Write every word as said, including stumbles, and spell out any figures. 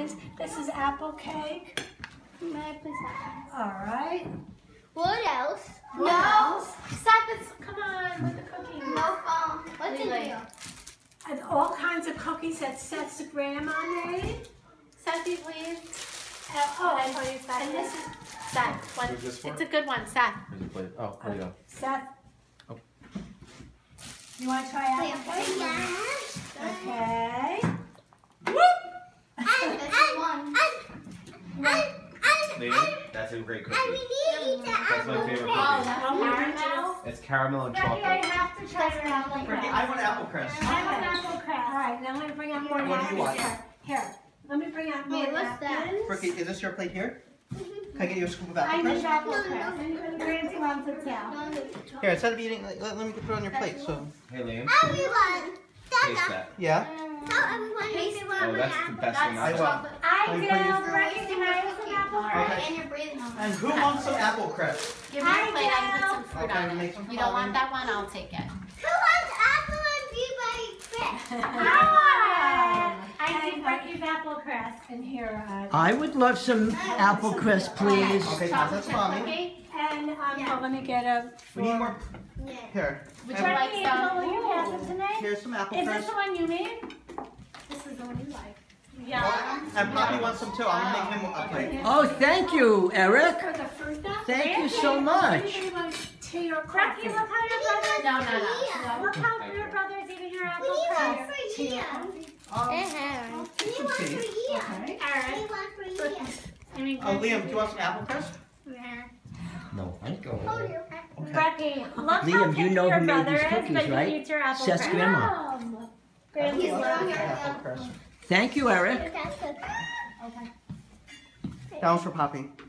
And this is apple cake. All right. What else? What no. else? Stop this. Come on with the cookies. No phone. What's in here? And all kinds of cookies that Seth's grandma made. Sethy, please. Uh, oh, Can I tell you, Seth? and this is Seth. One. Who's this for? It's a good one, Seth. Where's the plate? Oh, there you go. Seth. Oh. You want to try apple cake? Yes. Okay. And, and, and, and, Liam, that's a great cookie. and we need to eat the That's my apple favorite cake. Oh, cookie. that's Oh, caramel. It's caramel and Becky, I chocolate. have to try your apple Ricky, crisp. I want apple crisp. I want apple crisp. All right, now I'm going to bring out more What do you napkins. want? Here, here. Let me bring out more Wait, what's that? napkins. Ricky, is this your plate here? Can I get you a scoop of I apple need crisp? apple No, crisp. no. And Grancy wants it too. Here, instead of eating, let, let me put it on your plate. So, Hey, Liam, Everyone. taste that. yeah. Tell everyone if they want Oh, my that's the apple. best thing I I've will. done. I Can do. you please- Becky, can I have some apple Alright, crisp? Okay. and you're breathing on And who wants some apple crisp? Give me I a plate. I can do. put some fruit Okay, on make it. some You don't for want me. that one? I'll take it. Who wants apple and blueberry crisp? I want. I need Becky's apple crisp. And here, uh, I would love some apple crisp, please. Okay, guys, Chocolate that's chip mommy. cookie. and um, Yeah. oh, let me get a. We need more. Yeah. Here. Would you Have- like Becky, some? will you pass it to me? Here's some apple Is this crisp. the one you made? This is the one you like. Yeah. And Poppy wants some too. I'm gonna make him a plate. Oh, thank you, Eric. For the fruit though? Thank you Grancy, so much. anybody want tea or Becky, coffee? look how your brother. No, no, no. Yeah. Look how your brother's eating your We apple need one crisp. for here. Um, We need one for here. Okay. We Alright. need one for here. I mean, oh, Liam, do you want some apple crisp? No, thank you. Oh, you. Okay. Becky, look how Liam, you picky know your who made brother these is, cookies, but he right? eats your apple Seth's crisp. grandma. Um, I Grancy's love love. apple crisp. Thank you, Eric. That's good. That one's for Poppy.